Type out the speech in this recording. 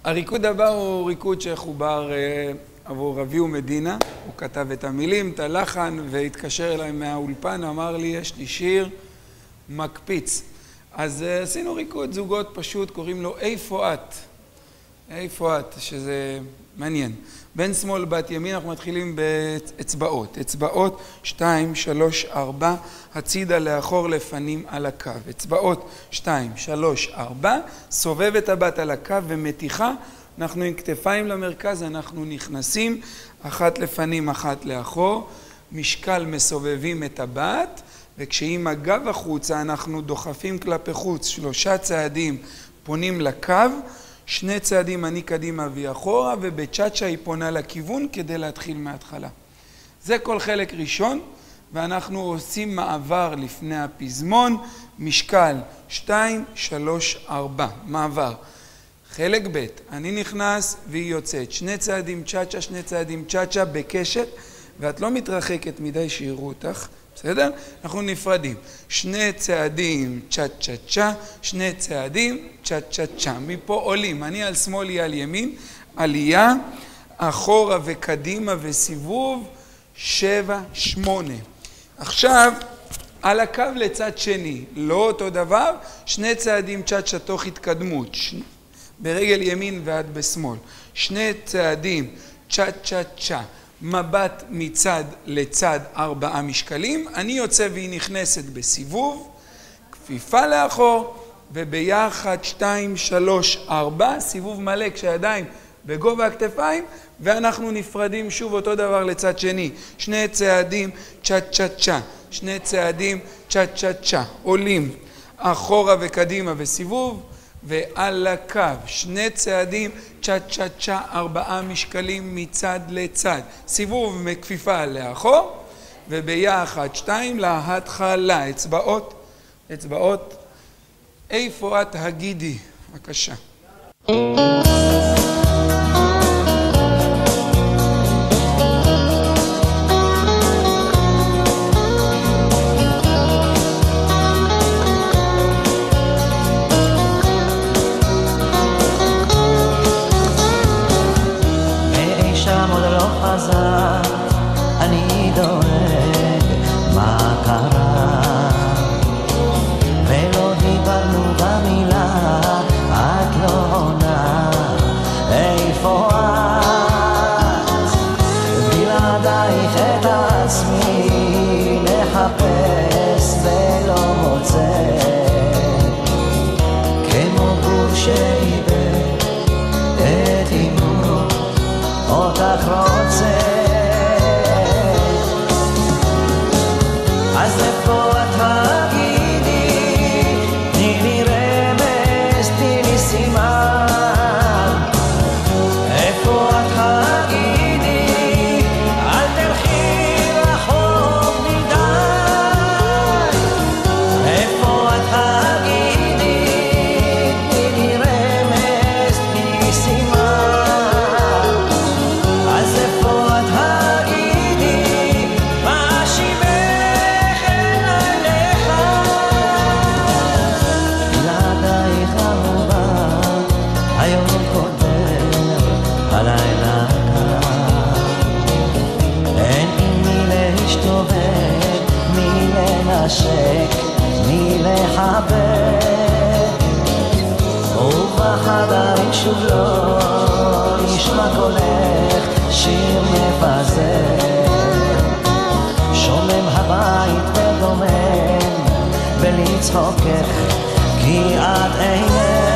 הריקוד הבא הוא ריקוד שחובר עבור רבי ומדינה. הוא כתב את המילים, את הלחן, והתקשר אליי מהאולפן, אמר לי, יש לי שיר מקפיץ. אז עשינו ריקוד זוגות פשוט, קוראים לו איפה את? איפה את? שזה מעניין. בין שמאל בת ימין אנחנו מתחילים באצבעות. אצבעות 2, 3, 4, הצידה לאחור לפנים על הקו. אצבעות 2, 3, 4, סובב את הבת על הקו ומתיחה. אנחנו עם כתפיים למרכז, אנחנו נכנסים, אחת לפנים, אחת לאחור. משקל מסובבים את הבת, וכשעם הגב החוצה אנחנו דוחפים כלפי חוץ, 3 צעדים פונים לקו, 2 צעדים אני קדימה ואחורה, ובצ'אצ'ה היא פונה לכיוון כדי להתחיל מההתחלה. זה כל חלק ראשון, ואנחנו עושים מעבר לפני הפזמון, משקל 2, 3, 4, מעבר. חלק ב', אני נכנס והיא יוצאת, 2 צעדים צ'אצ'ה, 2 צעדים צ'אצ'ה בקשת, ואת לא מתרחקת מדי שיראו אותך, בסדר? אנחנו נפרדים. 2 צעדים צ'ה-צ'ה-צ'ה, 2 צעדים צ'ה-צ'ה-צ'ה. מפה עולים, אני על שמאל, היא על ימין, עלייה, אחורה וקדימה וסיבוב, 7, 8. עכשיו, על הקו לצד שני, לא אותו דבר, 2 צעדים צ'ה-צ'ה תוך התקדמות, ברגל ימין ועד בשמאל. 2 צעדים צ'ה-צ'ה-צ'ה. מבט מצד לצד 4 משקלים, אני יוצא והיא נכנסת בסיבוב, כפיפה לאחור, וביחד 2, 3, 4, סיבוב מלא כשהידיים בגובה הכתפיים, ואנחנו נפרדים שוב אותו דבר לצד שני, 2 צעדים צ'ה-צ'ה-צ'ה, 2 צעדים צ'ה-צ'ה-צ'ה, עולים אחורה וקדימה וסיבוב, ועל הקו 2 צעדים צ'ה-צ'ה-צ'ה, 4 משקלים מצד לצד, סיבוב מכפיפה לאחור, וביחד 2 להתחלה, אצבעות, אצבעות, איפה את? הגידי, בבקשה. אני דואג מה קרה ולא דיברנו במילה, את לא עונה איפה את? בלעדייך את עצמי מחפש ולא מוצא, כמו גוף שאיבד את אימו אותך רוצה. אז איפה את? הגידי, תני לי רמז, תני לי סימן. איפה את? הגידי, אל תלכי רחוק מדי. איפה את? הגידי, תני לי רמז, תני לי סימן. אז איפה את? הגידי, מאשימך היום קודם הלילה קר, אין עם מי להשתובב, מי לנשק, מי לחבק, ובחדרים שוב לא נשמע קולך, שיר מפזר, שומם הבית ודומם ולצחוקך, כי את אינך